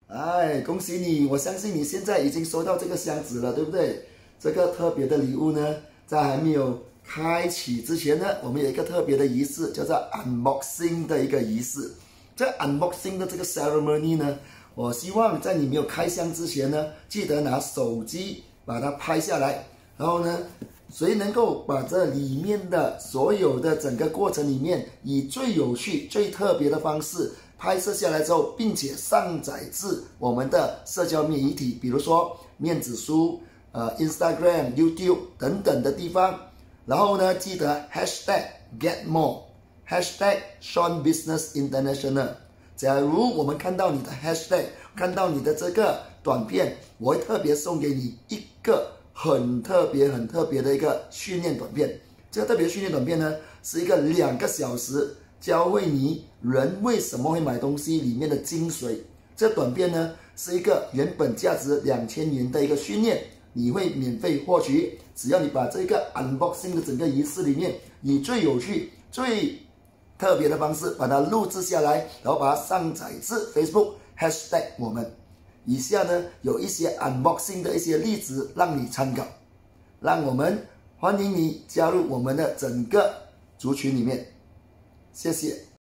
哎，恭喜你！我相信你现在已经收到这个箱子了，对不对？这个特别的礼物呢，在还没有开启之前呢，我们有一个特别的仪式，叫做 unboxing 的一个仪式。这 unboxing 的这个 ceremony 呢，我希望在你没有开箱之前呢，记得拿手机把它拍下来，然后呢，谁能够把这里面的所有的整个过程里面，以最有趣、最特别的方式拍摄下来之后，并且上载至我们的社交媒体，比如说面子书、Instagram、YouTube 等等的地方。然后呢，记得 #GetMore、#Sean Business International。假如我们看到你的 hashtag， 看到你的这个短片，我会特别送给你一个很特别的一个训练短片。这个特别训练短片呢，是一个2个小时教会你人为什么会买东西里面的精髓。这短片呢，是一个原本价值2000元的一个训练，你会免费获取，只要你把这个 unboxing 的整个仪式里面，以最有趣、最特别的方式把它录制下来，然后把它上载至 Facebook #我们。以下呢有一些 unboxing 的一些例子让你参考，让我们欢迎你加入我们的整个族群里面，谢谢。